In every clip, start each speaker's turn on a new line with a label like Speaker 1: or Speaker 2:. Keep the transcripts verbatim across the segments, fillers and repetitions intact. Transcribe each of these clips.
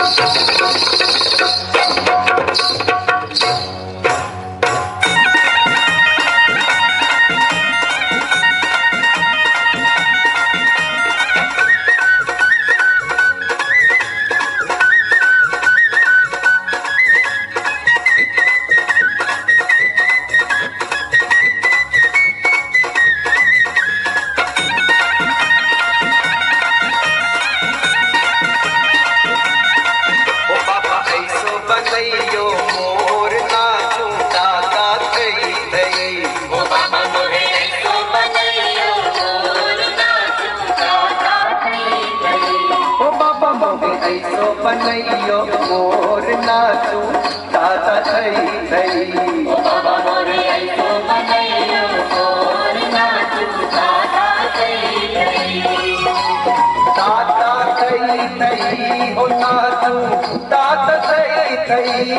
Speaker 1: बनैयो मोर नाचू दादा थई थई।
Speaker 2: ओ बाबा मोरे ऐसो बनैयो मोर नाचू दादा थई थई।
Speaker 1: दादा थई थई हो नाचू दादा थई थई।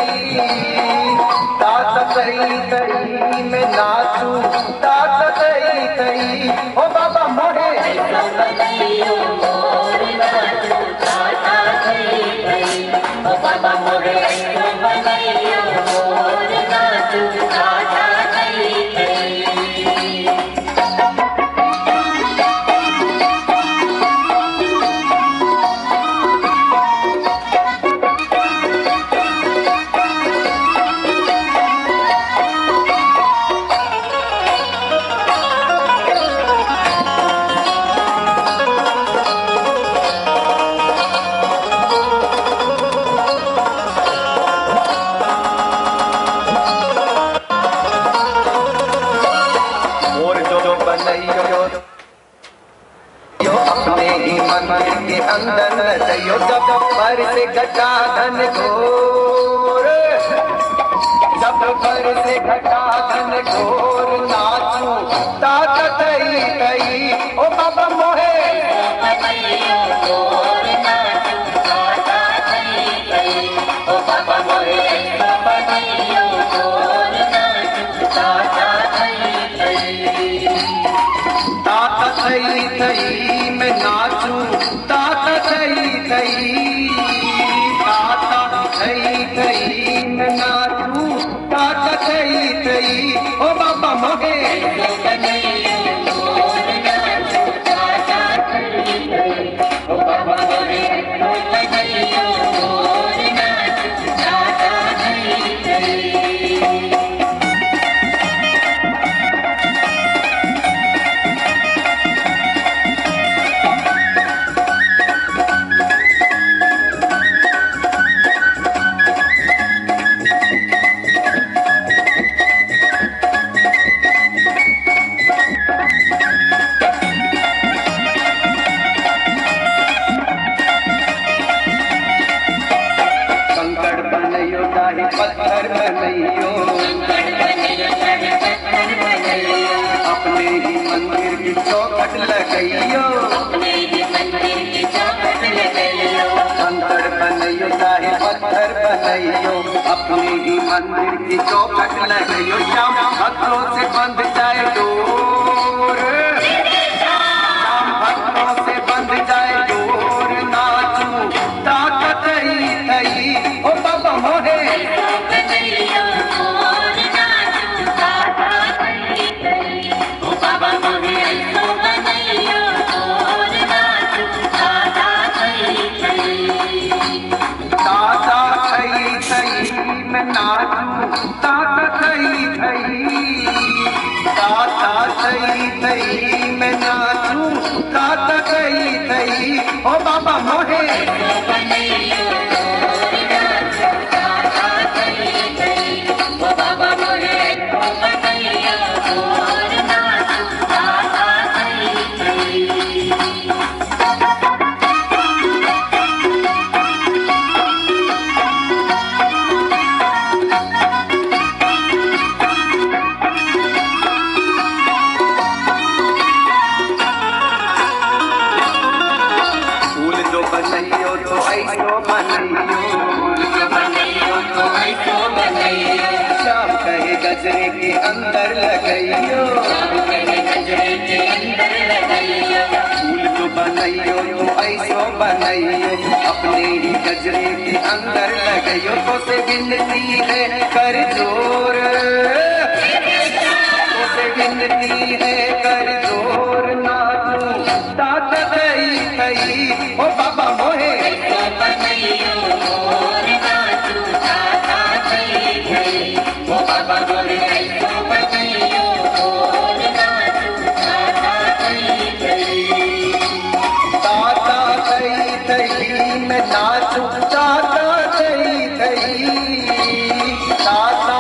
Speaker 1: दादा थई थई मैं नाचू दादा थई थई। ओ बाबा मोरे
Speaker 2: ऐसो बनैयो मोर नाचू दादा थई थई। ओ बाबा मोरे ऐसो बनैयो मोर नाचू दादा थई थई।
Speaker 1: अपने ही मंदिर के अंदर नचयो जब पर से घटा धन घोर। जब पर से घटा धन घोर नाचू दादा थई थई। ओ बाबा मोहे
Speaker 2: बनैयो मोर नाचू दादा थई थई। ओ बाबा मोरे ऐसो बनैयो मोर नाचू दादा थई थई।
Speaker 1: दादा थई थई मैं नाचू दादा थई थई। दादा थई थई मैं नाचू दादा थई थई। ओ बाबा मोहे
Speaker 2: बनैयो मोर नाचू दादा थई थई। ओ बाबा मोरे ऐसो बनैयो मोर नाचू दादा थई थई।
Speaker 1: कंकड़ बनैयो चाहे पत्थर बनैयो। अपने ही मंदिर की चौखट लगैयो। कंकड़ बनैयो चाहे पत्थर बनैयो। अपने ही मंदिर की चौखट लगैयो। श्याम भक्तों से बंध जाए डोर। श्याम भक्तों से बंध जाए डोर नाचू दादा थई थई। ओ बाबा मोहे
Speaker 2: बनैयो मोर नाचू दादा थई थई। ओ बाबा मोरे ऐसो बनैयो मोर नाचू दादा थई थई।
Speaker 1: दादा थई थई मैं नाचू दादा थई थई। दादा थई थई मैं नाचू दादा थई थई। ओ बाबा मोहे
Speaker 2: बनैयो मोर नाचू दादा थई थई। ओ बाबा मोरे ऐसो बनैयो मोर नाचू दादा थई थई।
Speaker 1: फूल जो बनैयो तो ऐसो बनैयो।
Speaker 2: बनैयो तो ऐसो बनैयो।
Speaker 1: श्याम कहे गजरे के अंदर लगैयो।
Speaker 2: गजरे के अंदर लगैयो।
Speaker 1: फूल जो बनैयो तो ऐसो बनैयो। अपने ही नजरे के अंदर लगयो तो से गिनती है कर जोर, तो से गिनती है कर जोर नाचू तात थई थई ओ बाबा मोहे
Speaker 2: ऐसो बनैयो मोर नाचू ताता थई थई ओ बाबा मोरे ऐसो बनैयो मोर नाचू ताता थई थई
Speaker 1: ताता थई थई मैं नाचू ताता थई थई ताता